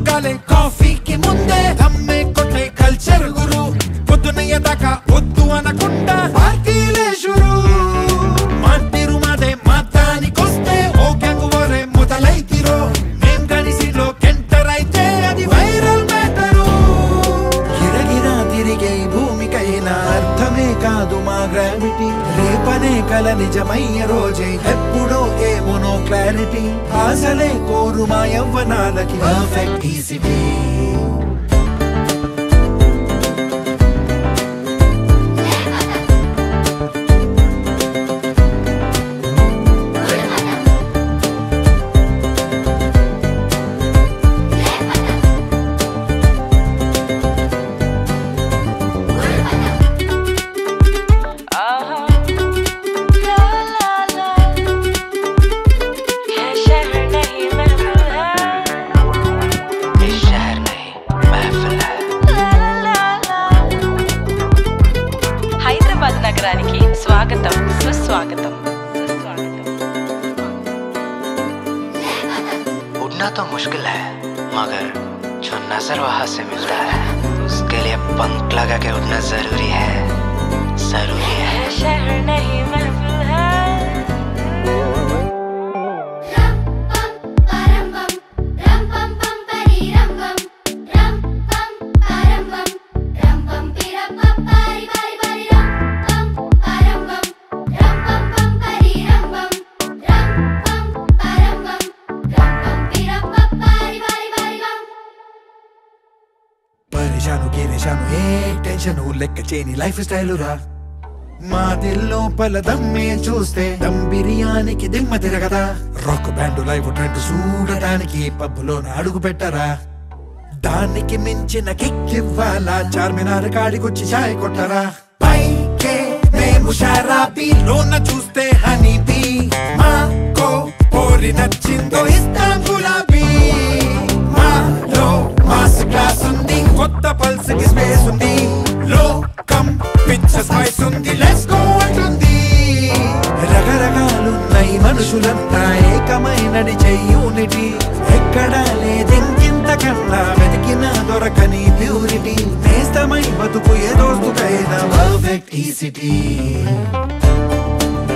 కాలే కాఫీకి ముందే దమ్మే కొట్టే కల్చర్ గురు పొద్దునయ్య దాకా వద్దు అనకుండా పార్టీలే షురు మాటిరు మాదే మాతానికొస్తే ఓ గ్యాంగ్ వరే మొదలైతిరో మేం కలిసిలో కెంటర్ అయితే అది వైరల్ మ్యాటరు గిరగిరా తిరిగే భూమికైనా అర్థమే కాదు మా గ్రావిటీ రేపనే కల నిజమయ్యే రోజే ఎప్పుడో ఏమోనో క్లారిటీ ఆశలే కోరు మా యవ్వనాలకి పర్ఫెక్ట్ ఈసిటీ नगरानिकी स्वागतम सुस्वागतम उड़ना तो मुश्किल है मगर जो नजर वहां से मिलता है उसके लिए पंख लगा के उड़ना जरूरी है शहर नहीं महफिल है ఏ టెన్షన్ లెక్క చేయని లైఫ్ స్టైల్ రా మా దిల్లో పల దమ్మే చూస్తే దమ్ బిర్యానీకి దిమ్మ తిరగదా రాక్ బ్యాండ్ లైవ్ ట్రెండ్ చూడడానికి పబ్బులోన అడుగు పెట్టరా దానికి మించిన కిక్ ఇవ్వాలా చార్మినార్ కాడికొచ్చి చాయ్ కొట్టరా పైకే మేము షరాబీ లోన చూస్తే హనీ బీ మాకో పోరి నచ్చిందో ఇస్తాం గులాబీ మాలో మాస్ క్లాస్ ఉంది కొత్త పల్స్ కి స్పేస్ ఉంది లోకం పిచ్చ స్పైస్ ఉంది లెట్స్ గో అంటుంది రకరకాలున్నాయి మనుషులంతా ఏకమైనది యూనిటీ ఎక్కడా లేదింకింతకన్నా వెతికిన దొరకని ప్యూరిటీ నేస్తమై బతుకు ఏ దోస్తుకైనా పర్ఫెక్ట్ ఈసిటీ